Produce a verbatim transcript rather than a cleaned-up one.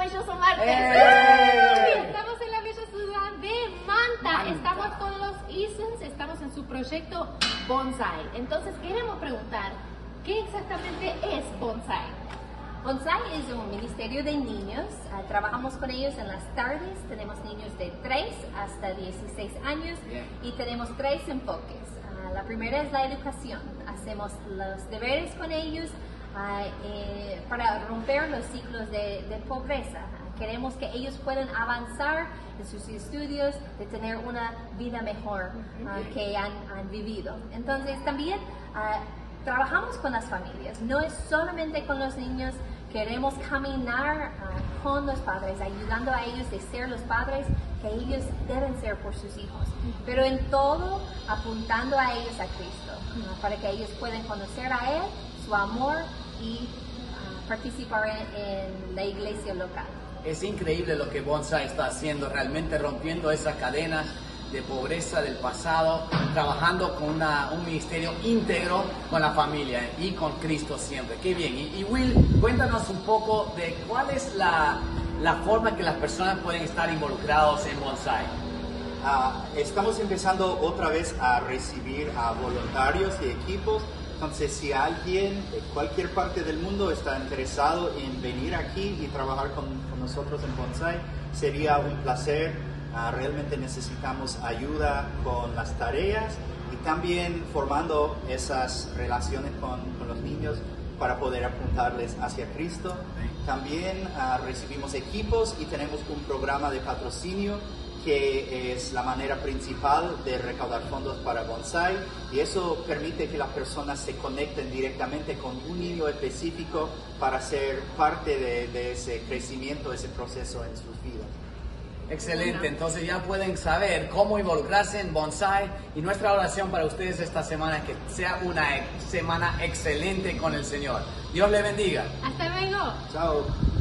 maravilloso martes. ¡Eh! Estamos en la bella ciudad de Manta. Manta. Estamos con los Easons, estamos en su proyecto Bonsai. Entonces queremos preguntar, ¿qué exactamente es Bonsai? Bonsai es un ministerio de niños, uh, trabajamos con ellos en las tardes, tenemos niños de tres hasta dieciséis años Bien. y tenemos tres enfoques. Uh, la primera es la educación, hacemos los deberes con ellos uh, eh, para romper los ciclos de, de pobreza. Uh, queremos que ellos puedan avanzar en sus estudios, de tener una vida mejor uh, que han, han vivido. Entonces también uh, trabajamos con las familias, no es solamente con los niños, queremos caminar uh, con los padres, ayudando a ellos de ser los padres que ellos deben ser por sus hijos, pero en todo apuntando a ellos a Cristo, uh, para que ellos puedan conocer a Él, su amor y uh, participar en, en la iglesia local. Es increíble lo que Bonsai está haciendo, realmente rompiendo esa cadena de pobreza del pasado, trabajando con una, un ministerio íntegro con la familia y con Cristo siempre. Qué bien. Y, y Will, cuéntanos un poco de cuál es la, la forma que las personas pueden estar involucrados en Bonsai. Uh, estamos empezando otra vez a recibir a voluntarios y equipos. Entonces, si alguien de cualquier parte del mundo está interesado en venir aquí y trabajar con, con nosotros en Bonsai, sería un placer. Uh, realmente necesitamos ayuda con las tareas y también formando esas relaciones con, con los niños para poder apuntarles hacia Cristo. También uh, recibimos equipos y tenemos un programa de patrocinio que es la manera principal de recaudar fondos para Bonsai, y eso permite que las personas se conecten directamente con un niño específico para ser parte de, de ese crecimiento, ese proceso en sus vidas. Excelente, entonces ya pueden saber cómo involucrarse en Bonsai, y nuestra oración para ustedes esta semana es que sea una ex- semana excelente con el Señor. Dios le bendiga. Hasta luego. Chao.